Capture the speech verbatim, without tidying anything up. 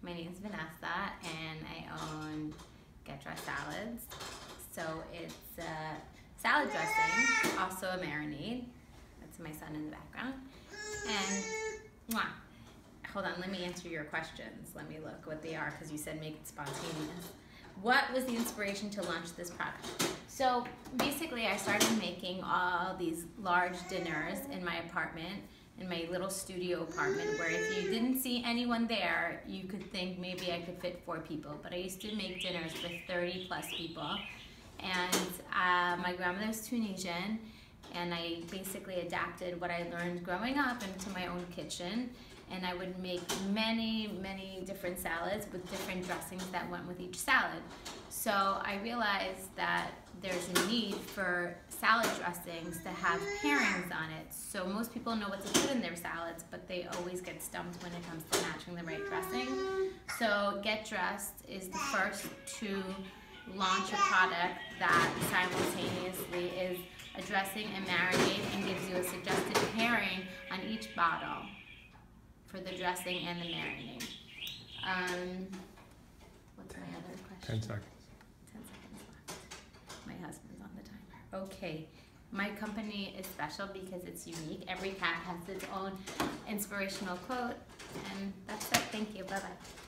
My name is Vanessa, and I own Get Dressed Salads. So it's a salad dressing, also a marinade. That's my son in the background. And, mwah. Hold on, let me answer your questions. Let me look what they are, because you said make it spontaneous. What was the inspiration to launch this product? So basically I started making all these large dinners in my apartment, in my little studio apartment, where if you didn't see anyone there, you could think maybe I could fit four people. But I used to make dinners with thirty plus people. And uh, my grandmother's Tunisian, and I basically adapted what I learned growing up into my own kitchen. And I would make many, many different salads with different dressings that went with each salad. So I realized that there's a need for salad dressings to have pairings on it. So most people know what to put in their salads, but they always get stumped when it comes to matching the right dressing. So Get Dressed is the first to launch a product that simultaneously is a dressing and marinade and gives you a suggested pairing on each bottle for the dressing and the marinade. Um, what's my other question? Ten seconds. Ten seconds left. My husband's on the timer. Okay. My company is special because it's unique. Every cat has its own inspirational quote. And that's it. Thank you. Bye-bye.